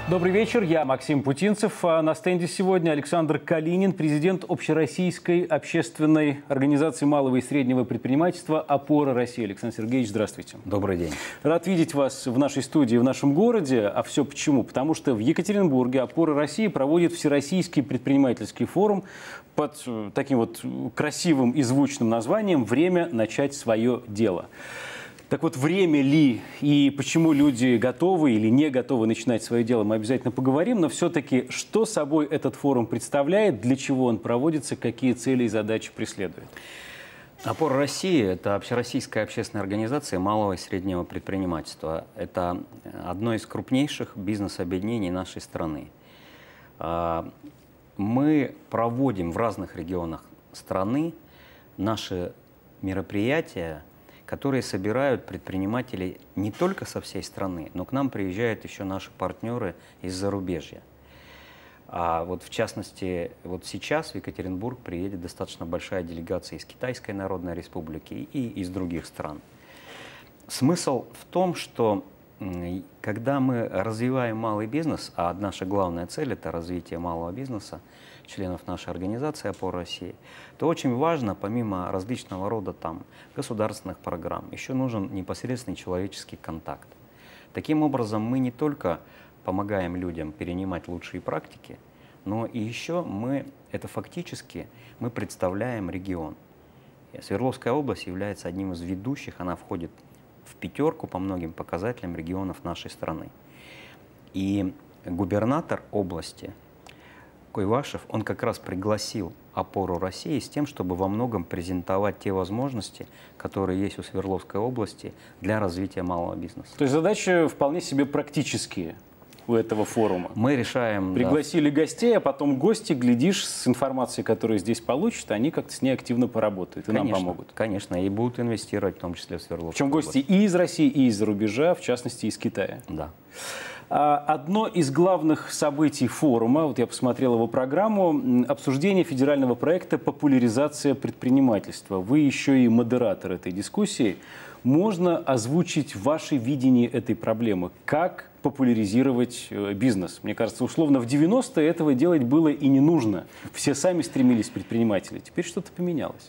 Добрый вечер, я Максим Путинцев. А на стенде сегодня Александр Калинин, президент Общероссийской общественной организации малого и среднего предпринимательства «Опора России». Александр Сергеевич, здравствуйте. Добрый день. Рад видеть вас в нашей студии, в нашем городе. А все почему? Потому что в Екатеринбурге «Опора России» проводит Всероссийский предпринимательский форум под таким вот красивым и звучным названием «Время начать свое дело». Так вот, время ли и почему люди готовы или не готовы начинать свое дело, мы обязательно поговорим. Но все-таки, что собой этот форум представляет, для чего он проводится, какие цели и задачи преследует? «Опора России» – это общероссийская общественная организация малого и среднего предпринимательства. Это одно из крупнейших бизнес-объединений нашей страны. Мы проводим в разных регионах страны наши мероприятия, которые собирают предпринимателей не только со всей страны, но к нам приезжают еще наши партнеры из зарубежья. А вот в частности, вот сейчас в Екатеринбург приедет достаточно большая делегация из Китайской Народной Республики и из других стран. Смысл в том, что когда мы развиваем малый бизнес, а наша главная цель – это развитие малого бизнеса, членов нашей организации «Опора России», то очень важно, помимо различного рода государственных программ, еще нужен непосредственный человеческий контакт. Таким образом, мы не только помогаем людям перенимать лучшие практики, но и еще мы представляем регион. Свердловская область является одним из ведущих, она входит в пятерку по многим показателям регионов нашей страны. И губернатор области Куйвашев, он как раз пригласил «Опору России» с тем, чтобы во многом презентовать те возможности, которые есть у Свердловской области для развития малого бизнеса. То есть задачи вполне себе практические у этого форума. Мы решаем... Пригласили гостей, а потом гости, глядишь, с информацией, которую здесь получат, они как-то с ней активно поработают и нам помогут. Конечно, и будут инвестировать, в том числе в Свердловскую Причем гости и из России, и из-за рубежа, в частности, из Китая. Да. Одно из главных событий форума, вот я посмотрел его программу, обсуждение федерального проекта «Популяризация предпринимательства». Вы еще и модератор этой дискуссии. Можно озвучить ваше видение этой проблемы? Как популяризировать бизнес? Мне кажется, условно, в 90-е этого делать было и не нужно. Все сами стремились предприниматели. Теперь что-то поменялось.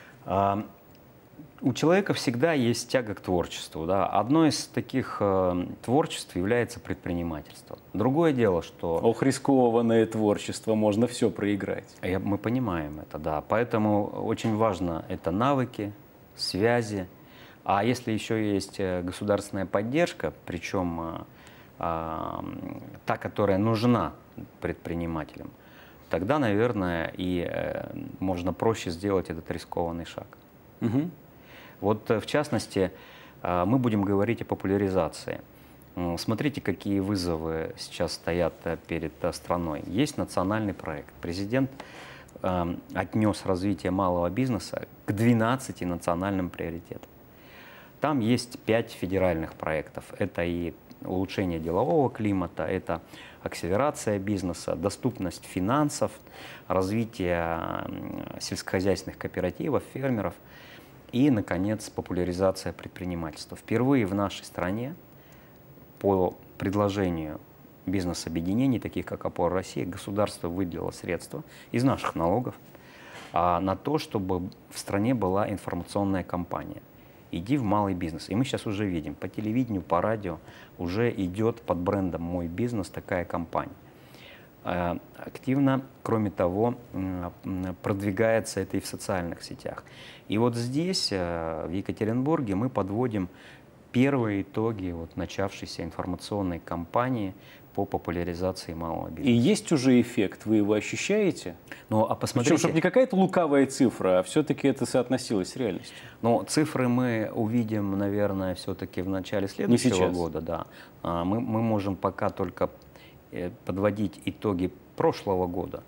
У человека всегда есть тяга к творчеству. Да? Одно из таких творчеств является предпринимательство. Другое дело, что... Ох, рискованное творчество, можно все проиграть. Мы понимаем это, да. Поэтому очень важно это навыки, связи. А если еще есть государственная поддержка, причем та, которая нужна предпринимателям, тогда, наверное, и можно проще сделать этот рискованный шаг. Угу. Вот, в частности, мы будем говорить о популяризации. Смотрите, какие вызовы сейчас стоят перед страной. Есть национальный проект. Президент отнес развитие малого бизнеса к 12 национальным приоритетам. Там есть 5 федеральных проектов. Это и улучшение делового климата, это акселерация бизнеса, доступность финансов, развитие сельскохозяйственных кооперативов, фермеров. И, наконец, популяризация предпринимательства. Впервые в нашей стране по предложению бизнес-объединений, таких как «Опора России», государство выделило средства из наших налогов на то, чтобы в стране была информационная кампания «Иди в малый бизнес». И мы сейчас уже видим, по телевидению, по радио уже идет под брендом «Мой бизнес» такая кампания. Активно, кроме того, продвигается это и в социальных сетях. И вот здесь, в Екатеринбурге, мы подводим первые итоги начавшейся информационной кампании по популяризации малого бизнеса. И есть уже эффект, вы его ощущаете? Ну, а посмотрите... Причем, чтобы не какая-то луковая цифра, а все-таки это соотносилось с реальностью. Но цифры мы увидим, наверное, все-таки в начале следующего года. Да. Мы можем пока только подводить итоги прошлого года.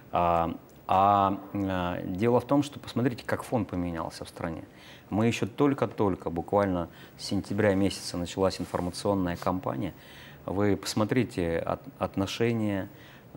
Дело в том, что посмотрите, как фон поменялся в стране. Мы еще только-только, буквально с сентября месяца началась информационная кампания. Вы посмотрите отношения,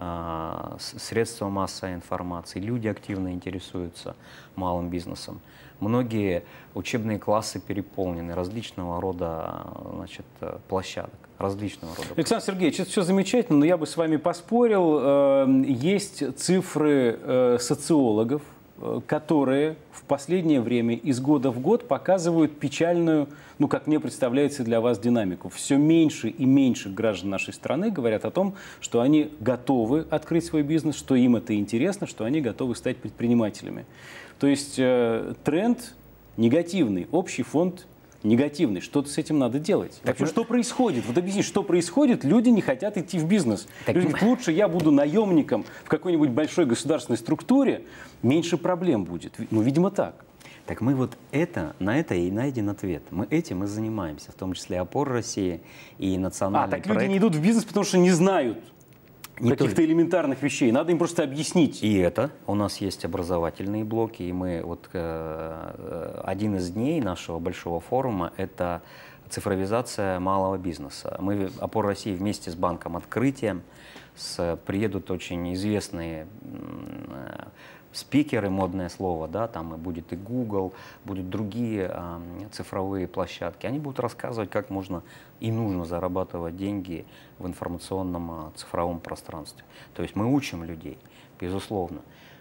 средства массовой информации, люди активно интересуются малым бизнесом. Многие учебные классы переполнены, различного рода, значит, площадок, различного рода. Александр Сергеевич, это все замечательно, но я бы с вами поспорил. Есть цифры социологов, которые в последнее время из года в год показывают печальную, ну, как мне представляется, для вас динамику. Все меньше и меньше граждан нашей страны говорят о том, что они готовы открыть свой бизнес, что им это интересно, что они готовы стать предпринимателями. То есть тренд негативный, общий фонд негативный. Что-то с этим надо делать. Так что происходит? Вот объясните, что происходит? Люди не хотят идти в бизнес. Люди говорят, лучше я буду наемником в какой-нибудь большой государственной структуре, меньше проблем будет. Ну, видимо, так. Так мы вот на это и найден ответ. Мы этим и занимаемся, в том числе «Опора России» и национальный так проект. Люди не идут в бизнес, потому что не знают каких-то элементарных вещей. Надо им просто объяснить. И это. У нас есть образовательные блоки, и мы вот один из дней нашего большого форума – это цифровизация малого бизнеса. Мы, «Опора России», вместе с банком «Открытием» приедут очень известные спикеры, модное слово, да, там и будет и Google, будут другие цифровые площадки. Они будут рассказывать, как можно и нужно зарабатывать деньги в информационном цифровом пространстве. То есть мы учим людей, безусловно.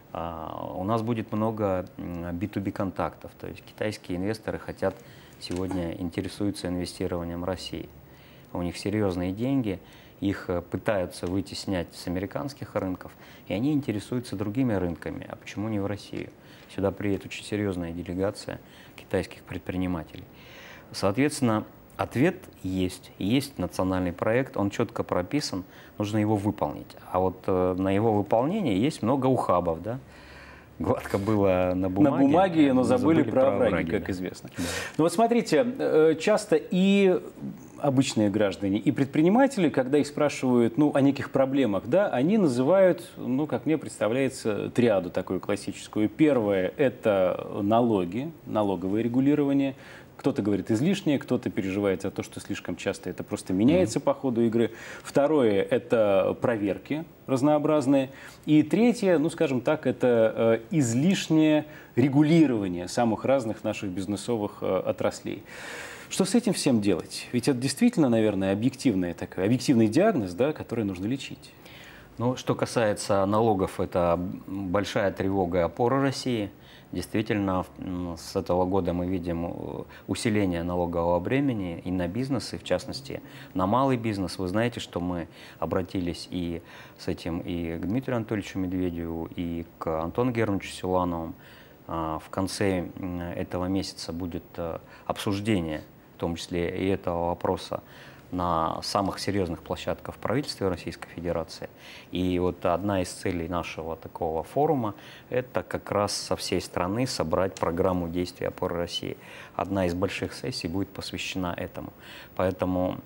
У нас будет много B2B контактов, то есть китайские инвесторы сегодня интересуются инвестированием в России. У них серьезные деньги, их пытаются вытеснять с американских рынков, и они интересуются другими рынками. А почему не в Россию? Сюда приедет очень серьезная делегация китайских предпринимателей. Соответственно, ответ есть. Есть национальный проект, он четко прописан, нужно его выполнить. А вот на его выполнение есть много ухабов, да? Гладко было на бумаге, но забыли про овраги, как известно. Да. Ну вот смотрите, часто и обычные граждане, и предприниматели, когда их спрашивают о неких проблемах, да, они называют, как мне представляется, триаду такую классическую. Первое – это налоги, налоговое регулирование. Кто-то говорит излишнее, кто-то переживает за то, что слишком часто это просто меняется по ходу игры. Второе – это проверки разнообразные. И третье, скажем так, это излишнее регулирование самых разных наших бизнесовых отраслей. Что с этим всем делать? Ведь это действительно, наверное, объективный диагноз, да, который нужно лечить. Что касается налогов, это большая тревога «Опоры России». Действительно, с этого года мы видим усиление налогового бремени и на бизнес, и в частности на малый бизнес. Вы знаете, что мы обратились и с этим и к Дмитрию Анатольевичу Медведеву, и к Антону Германовичу Силуанову. В конце этого месяца будет обсуждение, в том числе и этого вопроса, на самых серьезных площадках в правительстве Российской Федерации. И вот одна из целей нашего такого форума – это как раз со всей страны собрать программу действий «Опоры России». Одна из больших сессий будет посвящена этому. Поэтому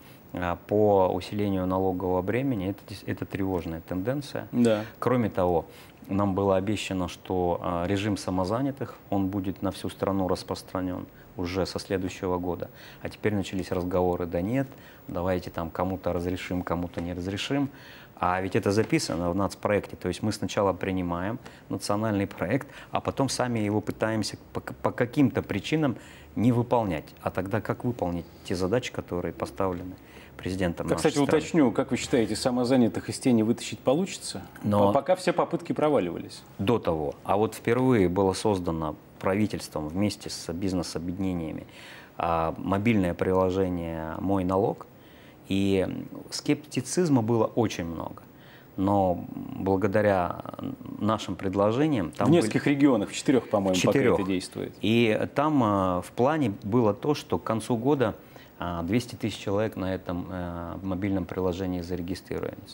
по усилению налогового бремени это тревожная тенденция. Да. Кроме того, нам было обещано, что режим самозанятых, он будет на всю страну распространен уже со следующего года. А теперь начались разговоры, да нет, давайте там кому-то разрешим, кому-то не разрешим. А ведь это записано в нацпроекте. То есть мы сначала принимаем национальный проект, а потом сами его пытаемся по каким-то причинам не выполнять. А тогда как выполнить те задачи, которые поставлены президентом нашей страны? Кстати, уточню, как вы считаете, самозанятых из тени вытащить получится? Но пока все попытки проваливались. До того. А вот впервые было создано правительством вместе с бизнес-объединениями мобильное приложение «Мой налог». И скептицизма было очень много. Но благодаря нашим предложениям... В нескольких регионах, в 4, по-моему, пока это действует. И там в плане было то, что к концу года 200 тысяч человек на этом мобильном приложении зарегистрируется.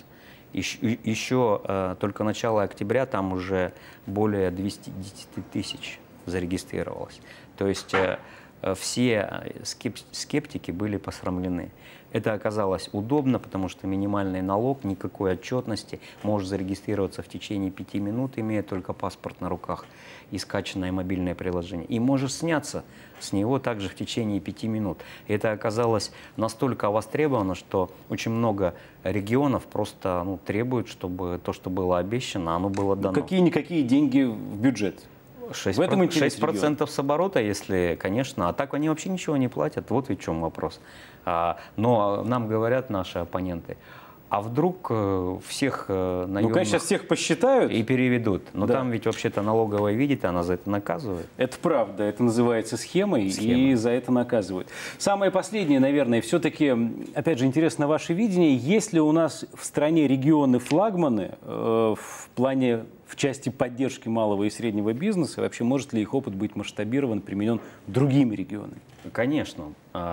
Еще только начало октября там уже более 210 тысяч зарегистрировалось. То есть все скептики были посрамлены. Это оказалось удобно, потому что минимальный налог, никакой отчетности, можешь зарегистрироваться в течение 5 минут, имея только паспорт на руках и скачанное мобильное приложение. И можешь сняться с него также в течение 5 минут. И это оказалось настолько востребовано, что очень много регионов просто требуют, чтобы то, что было обещано, оно было дано. Какие-никакие деньги в бюджет. В этом интерес 6% с оборота, если, конечно. А так они вообще ничего не платят. Вот и в чем вопрос. Но нам говорят наши оппоненты, а вдруг всех наемных... Ну, конечно, сейчас всех посчитают. И переведут. Но да. Там ведь вообще-то налоговая видит, она за это наказывает. Это правда, это называется схемой, и за это наказывают. Самое последнее, наверное, все-таки, опять же, интересно ваше видение. Есть ли у нас в стране регионы-флагманы в плане, в части поддержки малого и среднего бизнеса? Вообще, может ли их опыт быть масштабирован, применен другими регионами? Конечно.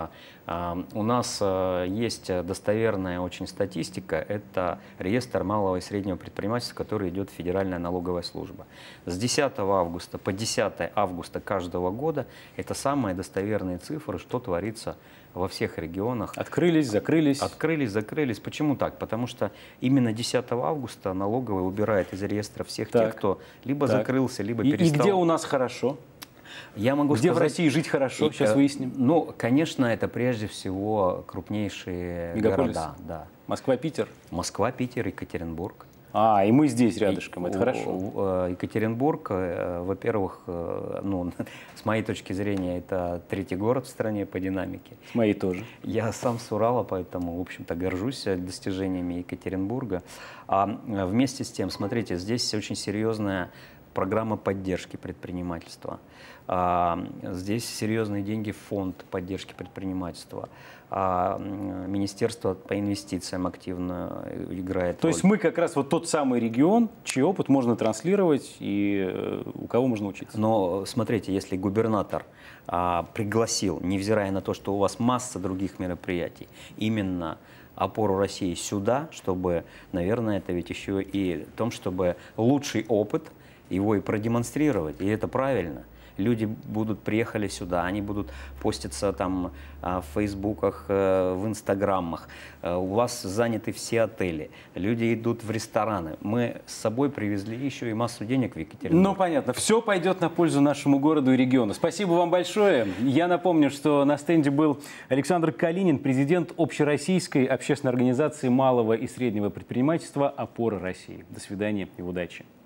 У нас есть достоверная очень статистика. Это реестр малого и среднего предпринимательства, который идет в Федеральная налоговая служба. С 10 августа по 10 августа каждого года это самые достоверные цифры, что творится во всех регионах. Открылись, закрылись. Открылись, закрылись. Почему так? Потому что именно 10 августа налоговая убирает из реестра всех тех, кто либо закрылся, либо перестал. И где у нас хорошо? Я могу Где сказать, в России жить хорошо? Сейчас выясним. Ну, конечно, это прежде всего крупнейшие города. Да. Москва, Питер? Москва, Питер, Екатеринбург. И мы здесь рядышком, это хорошо. Екатеринбург, во-первых, ну, с моей точки зрения, это третий город в стране по динамике. С моей тоже. Я сам с Урала, поэтому, в общем-то, горжусь достижениями Екатеринбурга. А вместе с тем, смотрите, здесь очень серьезная программа поддержки предпринимательства. Здесь серьезные деньги в фонд поддержки предпринимательства. Министерство по инвестициям активно играет То роль. есть мы как раз вот тот самый регион, чей опыт можно транслировать и у кого можно учиться. Но смотрите, если губернатор пригласил, невзирая на то, что у вас масса других мероприятий, именно опору России сюда, чтобы, наверное, это ведь еще и в том, чтобы лучший опыт его и продемонстрировать, и это правильно. Люди приехали сюда, они будут поститься там в фейсбуках, в инстаграмах. У вас заняты все отели, люди идут в рестораны. Мы с собой привезли еще и массу денег в Екатеринбург. Ну, понятно. Все пойдет на пользу нашему городу и региону. Спасибо вам большое. Я напомню, что на стенде был Александр Калинин, президент Общероссийской общественной организации малого и среднего предпринимательства «Опора России». До свидания и удачи.